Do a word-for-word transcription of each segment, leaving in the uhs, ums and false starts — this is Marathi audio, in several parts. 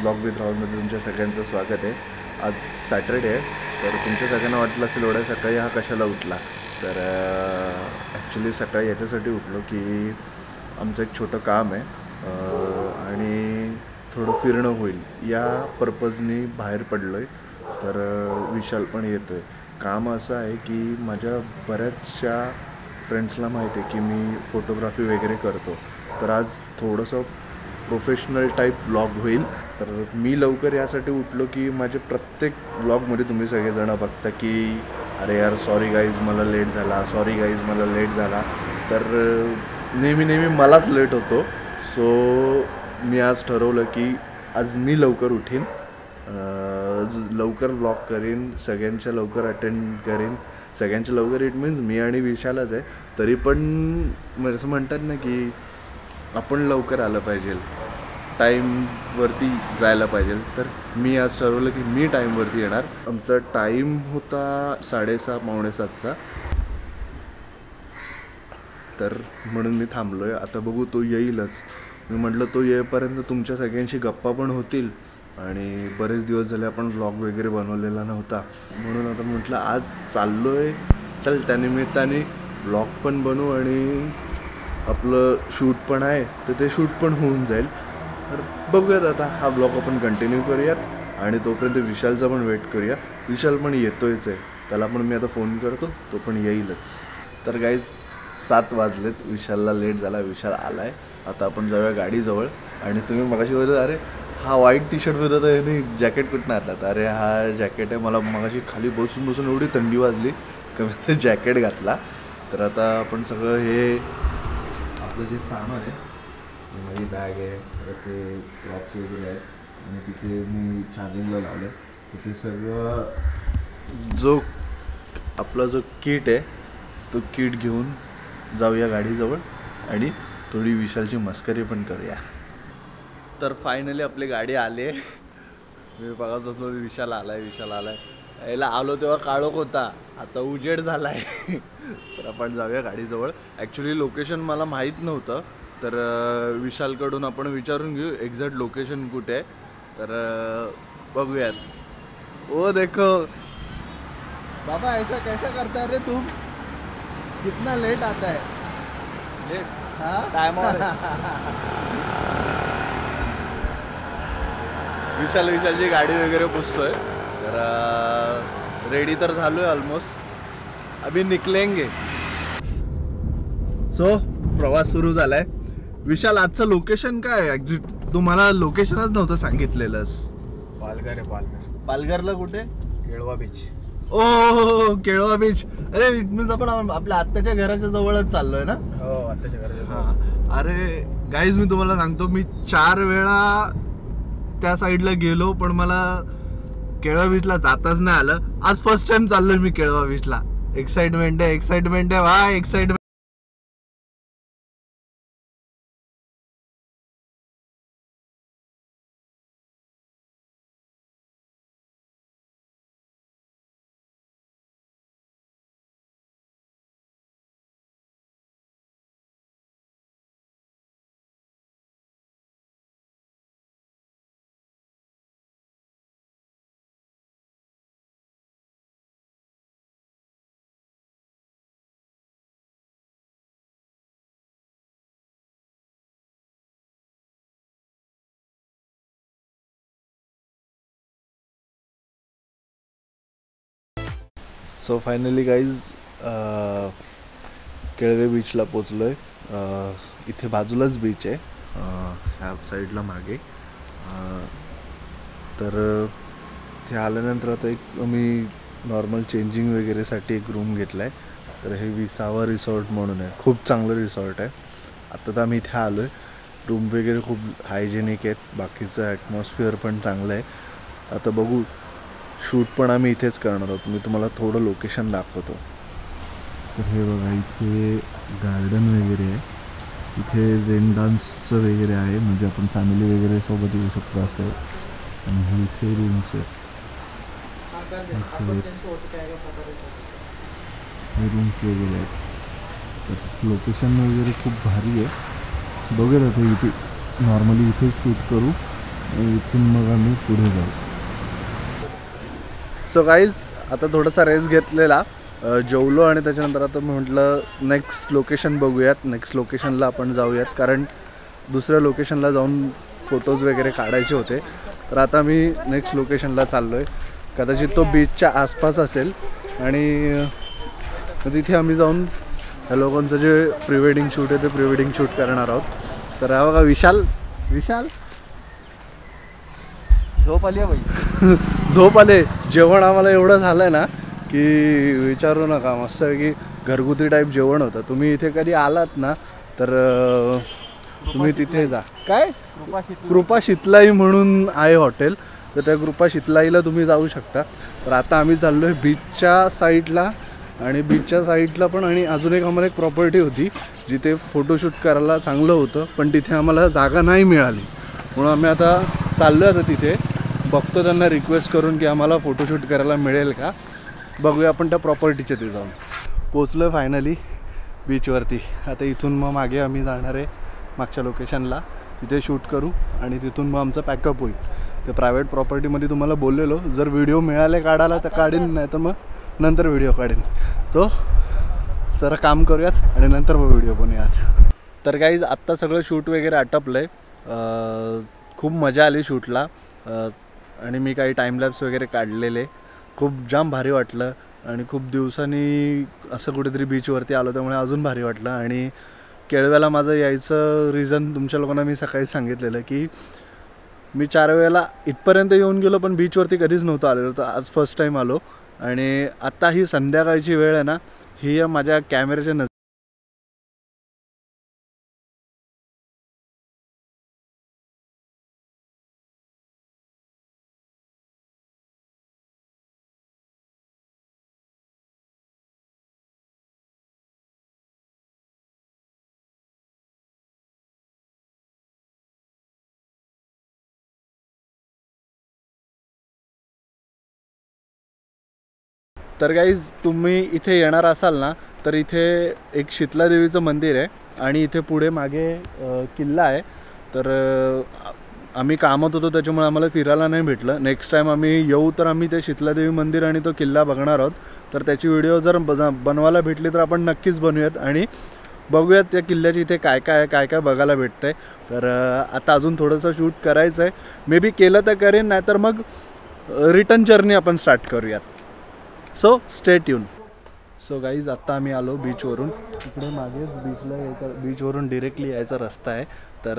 ब्लॉग विथ राहुलमध्ये तुमच्या सगळ्यांचं स्वागत आहे। आज सॅटर्डे आहे, तर तुमच्या सगळ्यांना वाटलं असेल एवढ्या सकाळी हा कशाला उठला। तर ॲक्च्युली सकाळी याच्यासाठी उठलो की आमचं एक छोटं काम आहे आणि थोडं फिरणं होईल या पर्पजनी बाहेर पडलो आहे। तर विशाल पण येतो आहे। काम असं आहे की माझ्या बऱ्याचशा फ्रेंड्सला माहिती आहे की मी फोटोग्राफी वगैरे करतो, तर आज थोडंसं प्रोफेशनल टाईप ब्लॉग होईल। तर मी लवकर यासाठी उठलो की माझे प्रत्येक ब्लॉगमध्ये तुम्ही सगळेजण बघता की अरे यार सॉरी गाईज मला लेट झाला, सॉरी गाईज मला लेट झाला। तर नेहमी नेहमी मलाच लेट होतो। सो मी आज ठरवलं की आज मी लवकर उठीन, लवकर ब्लॉग करीन, सगळ्यांच्या लवकर अटेंड करीन। सगळ्यांच्या लवकर इट मीन्स मी आणि विशालच आहे, तरी पण असं म्हणतात ना की आपण लवकर आलं पाहिजे, टाईमवरती जायला पाहिजे। तर मी आज ठरवलं की मी टाईमवरती येणार। आमचा टाईम होता साडेसहा पावणे सातचा, तर म्हणून मी थांबलो आहे। आता बघू तो येईलच। मी म्हटलं तो येईपर्यंत तुमच्या सगळ्यांशी गप्पा पण होतील आणि बरेच दिवस झाले आपण ब्लॉग वगैरे बनवलेला नव्हता, म्हणून आता म्हटलं आज चाललो आहे, चल त्यानिमित्ताने ब्लॉग पण बनवू आणि आपलं शूट पण आहे तर ते शूट पण होऊन जाईल। तर बघूयात आता हा ब्लॉग आपण कंटिन्यू करूयात आणि तोपर्यंत विशालचा पण वेट करूया। विशाल पण येतोयच आहे, त्याला पण मी आता फोन करतो, तो पण येईलच। तर गाईज सात वाजलेत, विशालला लेट झाला, विशाल आला आहे। आता आपण जाऊया गाडीजवळ। आणि तुम्ही मगाशी बोलत अरे हा व्हाईट टी शर्ट होता तर याने जॅकेट कुठनं आणला, तर अरे हा जॅकेट आहे, मला मगाशी खाली बसून बसून एवढी थंडी वाजली कमी ते जॅकेट घातला। तर आता आपण सगळं हे आपलं जे सामान आहे, माझी बॅग आहे, परत ते प्रॉप्स वगैरे आहेत आणि तिथे मी चार्जिंगला लावलं, तर ते सगळं जो आपला जो किट आहे तो किट घेऊन जाऊया गाडीजवळ आणि थोडी विशालची मस्करी पण करूया। तर फायनली आपली गाडी आली आहे। मी बघत असलो विशाल आला आहे, विशाल आला आहे। याला आलो तेव्हा काळोख होता, आता उजेड झाला आहे। तर आपण जाऊया गाडीजवळ। ॲक्च्युली लोकेशन मला माहीत नव्हतं, तर विशालकडून आपण विचारून घेऊ एक्झॅक्ट लोकेशन कुठे आहे। तर बघूयात। ओ देखो बाबा ऐसा कैसा करता है रे तुम, कितना लेट आता है। लेट हाँ टाइम विशाल विशालची गाडी वगैरे पुसतोय। तर रेडी तर झालो आहे ऑलमोस्ट, अभी निकलेंगे। सो प्रवास सुरू झाला आहे। विशाल आजचं लोकेशन काय आहे एक्झिट, तू मला लोकेशनच नव्हतं सांगितलेलंस। पालघर आहे, पालघर। पालघरला कुठे? केळवा बीच। ओ केळवा बीच, अरे इट मीन्स आपण आपल्या आत्याच्या घराच्या जवळच चाललोय ना? हो आत्याच्या घराच्या। हां अरे गाईज मी तुम्हाला सांगतो, मी चार वेळा त्या साईडला गेलो पण मला केळवा बीचला जाताच नाही आलं। आज फर्स्ट टाइम चाललोय मी केळवा बीचला। एक्साइटमेंट आहे, एक्साइटमेंट आहे भाई, excitement. So finally guys Kelwe बीचला पोचलो आहे। इथे बाजूलाच बीच आहे, ह्या साईडला मागे। तर ते आल्यानंतर आता एक मी नॉर्मल चेंजिंग वगैरेसाठी एक रूम घेतला आहे। तर हे विसावा रिसॉर्ट म्हणून आहे, खूप चांगलं रिसॉर्ट आहे। आता तर आम्ही इथे आलो आहे, रूम वगैरे खूप हायजेनिक आहेत, बाकीचं ॲटमॉस्फिअर पण चांगलं आहे। आता बघू, शूट पण आम्ही इथेच करणार आहोत। मी तुम्हाला थोडं लोकेशन दाखवतो। तर हे बघा इथे गार्डन वगैरे आहे, इथे रेन डान्सचं वगैरे आहे, म्हणजे आपण फॅमिली वगैरे सोबत येऊ शकतो असं। आणि हे इथे रूम्स आहेत, हे रूम्स वगैरे आहेत। तर लोकेशन वगैरे खूप भारी आहे। बघूया आता इथे नॉर्मली इथे शूट करू इथून मग आम्ही पुढे जाऊ. सो गाईज आता थोडासा रेस्ट घेतलेला, जेवलो आणि त्याच्यानंतर आता म्हटलं नेक्स्ट लोकेशन बघूयात. नेक्स्ट लोकेशनला आपण जाऊयात कारण दुसऱ्या लोकेशनला जाऊन फोटोज वगैरे काढायचे होते. तर आता मी नेक्स्ट लोकेशनला चाललो आहे. कदाचित तो बीचच्या आसपास असेल आणि तिथे आम्ही जाऊन ह्या लोकांचं जे प्री वेडिंग शूट आहे ते प्री वेडिंग शूट करणार आहोत. तर हा बघा विशाल विशाल झोप आली बाई. झोप आले. जेवण आम्हाला एवढं झालं आहे ना की विचारू नका. मस्त आहे की घरगुती टाईप जेवण होतं. तुम्ही इथे कधी आलात ना तर तुम्ही तिथे जा. काय कृपा शीतलाई म्हणून आहे हॉटेल, तर त्या कृपा शीतलाईला तुम्ही जाऊ शकता. तर आता आम्ही चाललो आहे बीचच्या साईडला आणि बीचच्या साईडला पण आणि अजून एक आम्हाला एक प्रॉपर्टी होती जिथे फोटोशूट करायला चांगलं होतं, पण तिथे आम्हाला जागा नाही मिळाली. म्हणून आम्ही आता चाललो आहे आता तिथे. बघतो त्यांना रिक्वेस्ट करून की आम्हाला फोटोशूट करायला मिळेल का. बघूया आपण त्या प्रॉपर्टीच्या तिथे जाऊन. पोचलो आहे फायनली बीचवरती. आता इथून मग मागे आम्ही जाणार आहे मागच्या लोकेशनला, तिथे शूट करू आणि तिथून मग आमचं पॅकअप होईल. ते प्रायव्हेट प्रॉपर्टीमध्ये तुम्हाला बोललेलो जर व्हिडिओ मिळाले काढायला तर काढीन, नाही तर मग नंतर व्हिडिओ काढेन. तो जरा काम करूयात आणि नंतर मग व्हिडिओ बनवूयात. तर गाईज आत्ता सगळं शूट वगैरे आटपलं आहे. खूप मजा आली शूटला आणि मी काही टाईमलॅप्स वगैरे काढलेले. खूप जाम भारी वाटलं आणि खूप दिवसांनी असं कुठेतरी बीचवरती आलो त्यामुळे अजून भारी वाटलं. आणि केळव्याला माझं यायचं रिझन तुमच्या लोकांना मी सकाळी सांगितलेलं की मी चार वेळेला इथपर्यंत येऊन गेलो पण बीचवरती कधीच नव्हतं आलेलो. तर आज फर्स्ट टाईम आलो आणि आत्ता ही संध्याकाळची वेळ आहे ना, ही माझ्या कॅमेऱ्याच्या नजर तर गाईज तुम्ही इथे येणार असाल ना तर इथे एक शीतला देवीचं मंदिर आहे आणि इथे पुढे मागे किल्ला आहे. तर आम्ही कामात होतो त्याच्यामुळे आम्हाला फिरायला नाही भेटलं. नेक्स्ट टाईम आम्ही येऊ तर आम्ही ते शीतला देवी मंदिर आणि तो किल्ला बघणार आहोत. तर त्याची व्हिडिओ जर बनवायला भेटली तर आपण नक्कीच बनवूयात आणि बघूयात त्या किल्ल्याची इथे काय काय आहे, काय काय बघायला भेटतं आहे. तर आता अजून थोडंसं शूट करायचं आहे. मे बी केलं तर करेन, नाही तर मग रिटर्न जर्नी आपण स्टार्ट करूयात. So stay tuned. So guys आत्ता आम्ही आलो बीचवरून. इकडे मागेच बीचला यायचा, बीचवरून डिरेक्टली यायचा रस्ता आहे. तर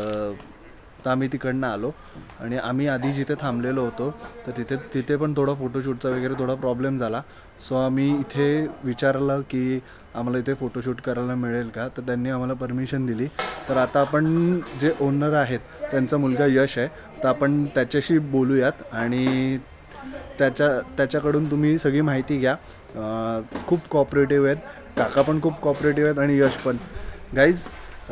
आता आम्ही तिकडनं आलो आणि आम्ही आधी जिथे थांबलेलो होतो तर तिथे तिथे पण थोडा फोटोशूटचा वगैरे थोडा प्रॉब्लेम झाला. सो आम्ही इथे विचारलं की आम्हाला इथे फोटोशूट करायला मिळेल का, तर त्यांनी आम्हाला परमिशन दिली. तर आता आपण जे ओनर आहेत त्यांचा मुलगा यश आहे, तर आपण त्याच्याशी बोलूयात आणि त्याच्या त्याच्याकडून तुम्ही सगळी माहिती घ्या. खूप कॉपरेटिव्ह आहेत, काका पण खूप कॉपरेटिव्ह आहेत आणि यश पण. गाईज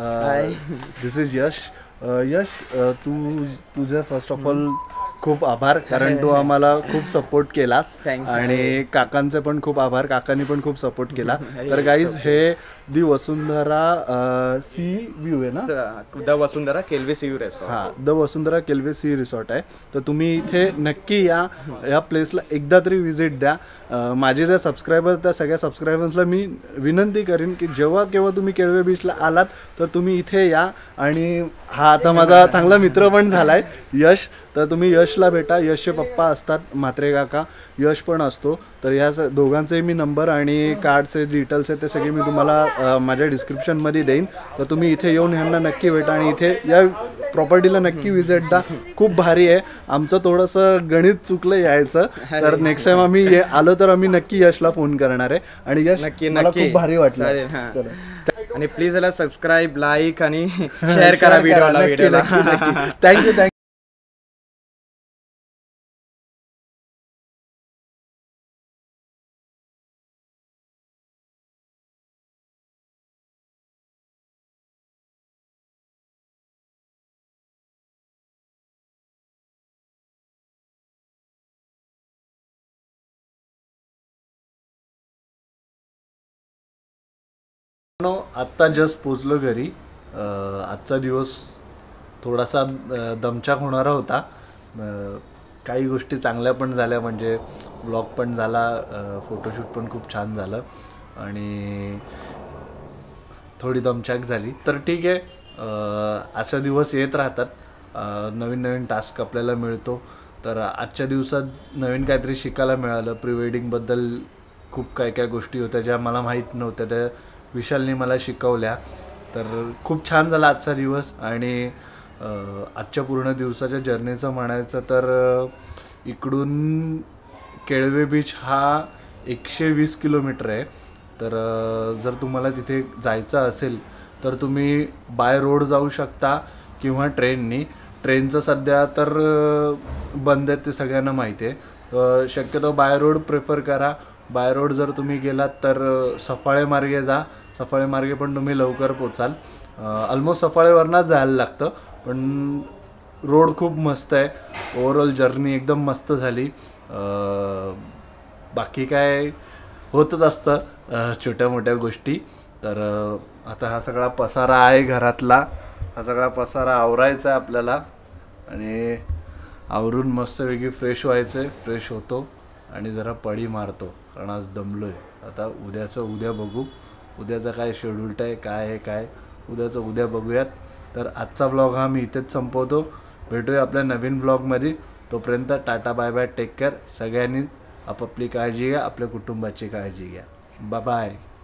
दिस इज यश. यश तू तुझं फर्स्ट ऑफ ऑल खूप आभार कारण तू आम्हाला खूप सपोर्ट केलास आणि काकांचे पण खूप आभार, काकांनी पण खूप सपोर्ट केला. तर गाईज हे दी वसुंधरा सी व्ह्यू आहे ना, the Vasundhara Kelwe sea view resort. हां, the Vasundhara Kelwe sea resort आहे. तर तुम्ही इथे नक्की या, या प्लेसला एकदा तरी व्हिजिट द्या. माझे जे सबस्क्रायबर त्या सगळ्या सबस्क्रायबर्सला मी विनंती करीन की जेव्हा केव्हा तुम्ही केळवे बीचला आलात तर तुम्ही इथे या. आणि हा आता माझा चांगला मित्र पण झाला आहे यश, तर तुम्ही यशला भेटा. यशचे पप्पा असतात म्हात्रे काका, यश पण असतो. तर ह्या स दोघांचे मी नंबर आणि कार्डचे डिटेल्स आहेत ते सगळे मी तुम्हाला माझ्या डिस्क्रिप्शनमध्ये देईन. तर तुम्ही इथे येऊन ह्यांना नक्की भेटा आणि इथे या प्रॉपर्टीला नक्की विजिट द्या. खूप भारी आहे. आमचं थोडंसं गणित चुकलं यायचं, तर नेक्स्ट टाइम आम्ही ये आलो तर आम्ही नक्की यशला फोन करणार आहे. आणि यश नक्की मला खूप भारी वाटलं. आणि प्लीज याला सबस्क्राईब, लाईक आणि शेअर करा व्हिडिओला व्हिडिओला थँक्यू थँक्यू. आत्ता जस्ट पोचलो घरी. आजचा दिवस थोडासा अ, दमछाक होणारा होता. अ, काही गोष्टी चांगल्या पण झाल्या, म्हणजे ब्लॉग पण झाला, फोटोशूट पण खूप छान झालं आणि थोडी दमछाक झाली. तर ठीक आहे, अशा दिवस येत राहतात. नवीन नवीन टास्क आपल्याला मिळतो. तर आजच्या दिवसात नवीन काहीतरी शिकायला मिळालं. प्री वेडिंगबद्दल खूप काय काय गोष्टी होत्या ज्या मला माहीत नव्हत्या, त्या विशालने मला शिकवल्या. तर खूप छान झाला आजचा दिवस. आणि आजच्या पूर्ण दिवसाच्या जर्नीचं म्हणायचं तर इकडून केळवे बीच हा एकशे वीस किलोमीटर आहे. तर जर तुम्हाला तिथे जायचं असेल तर तुम्ही बाय रोड जाऊ शकता किंवा ट्रेननी. ट्रेनचं सध्या तर बंद आहे, ते सगळ्यांना माहिती आहे. शक्यतो बाय रोड प्रेफर करा. बाय रोड जर तुम्ही गेलात तर सफाळे मार्गे जा. सफाळे मार्गे पण तुम्ही लवकर पोचाल. ऑलमोस्ट सफाळेवरनंच जायला लागतं, पण रोड खूप मस्त आहे. ओव्हरऑल जर्नी एकदम मस्त झाली. बाकी काय होतच असतं छोट्या मोठ्या गोष्टी. तर आता हा सगळा पसारा आहे घरातला, हा सगळा पसारा आवरायचा आहे आपल्याला आणि आवरून मस्तपैकी फ्रेश व्हायचं आहे. फ्रेश होतो आणि जरा पडी मारतो, कारण आज दमलो आहे. आता उद्याचं उद्या बघू, उद्याचं काय शेड्यूल आहे, काय आहे काय उद्याचं उद्या बघूयात. तर आजचा ब्लॉग हा मी इथेच संपवतो. भेटूया आपल्या नवीन ब्लॉगमध्ये. तोपर्यंत tata bye bye, take care. सगळ्यांनी आपापली काळजी घ्या, आपल्या कुटुंबाची काळजी घ्या. Bye bye.